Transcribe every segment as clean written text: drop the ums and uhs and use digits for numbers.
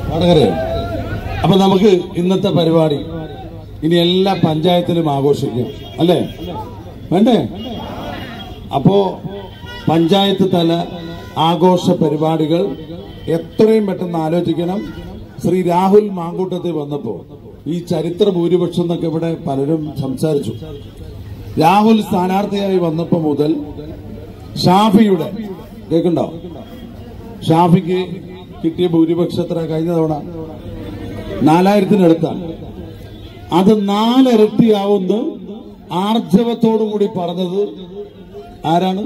വടകരയോ? അപ്പൊ നമുക്ക് ഇന്നത്തെ പരിപാടി ഇനി എല്ലാ പഞ്ചായത്തിലും ആഘോഷിക്കാം അല്ലേ? വേണ്ടേ? അപ്പോ പഞ്ചായത്ത് തല ആഘോഷ പരിപാടികൾ എത്രയും പെട്ടെന്ന് ആലോചിക്കണം. ശ്രീ രാഹുൽ മാങ്കൂട്ടത്തിൽ വന്നപ്പോ ഈ ചരിത്ര ഭൂരിപക്ഷം എന്നൊക്കെ ഇവിടെ പലരും സംസാരിച്ചു. രാഹുൽ സ്ഥാനാർത്ഥിയായി വന്നപ്പോ മുതൽ ഷാഫിയുടെ കേൾക്കണ്ടോ? ഷാഫിക്ക് കിട്ടിയ ഭൂരിപക്ഷം എത്ര? കഴിഞ്ഞ തവണ 4000-അടുത്താണ്. അത് 4 ഇരട്ടിയാവുന്ന ആർജവത്തോടുകൂടി പറഞ്ഞത് ആരാണ്?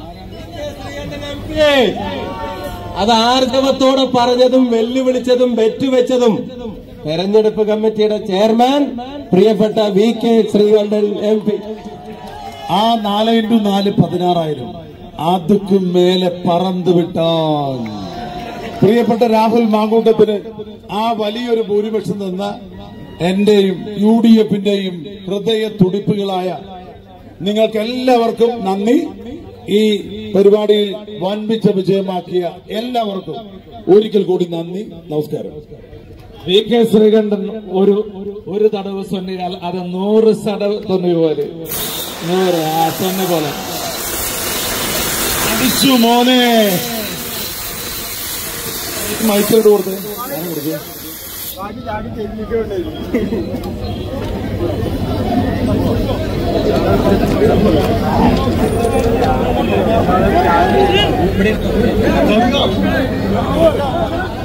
അത് ആർജവത്തോടെ പറഞ്ഞതും വെല്ലുവിളിച്ചതും വെറ്റുവെച്ചതും തെരഞ്ഞെടുപ്പ് കമ്മിറ്റിയുടെ ചെയർമാൻ പ്രിയപ്പെട്ട VK ശ്രീകണ്ഠൻ MP. ആ 4x4 16,000 അതുക്ക് മേലെ പറന്നു വിട്ടാൽ പ്രിയപ്പെട്ട രാഹുൽ മാങ്കൂട്ടത്തിന് ആ വലിയൊരു ഭൂരിപക്ഷം തന്ന എന്റെയും UDF-ന്റെയും ഹൃദയ തുടിപ്പുകളായ നിങ്ങൾക്ക് എല്ലാവർക്കും നന്ദി. ഈ പരിപാടിയിൽ വൻപിച്ച വിജയമാക്കിയ എല്ലാവർക്കും ഒരിക്കൽ കൂടി നന്ദി. നമസ്കാരം. VK ശ്രീകണ്ഠൻ ഒരു തടവ് സൊന്നിയാൽ അത് 100 സടവ് തൊന്നി പോലെ 100 സൊന്ന പോലെ അടിച്ചു മോനെ. മൈക്കോട് കൊടുത്തേ. ഇവിടെ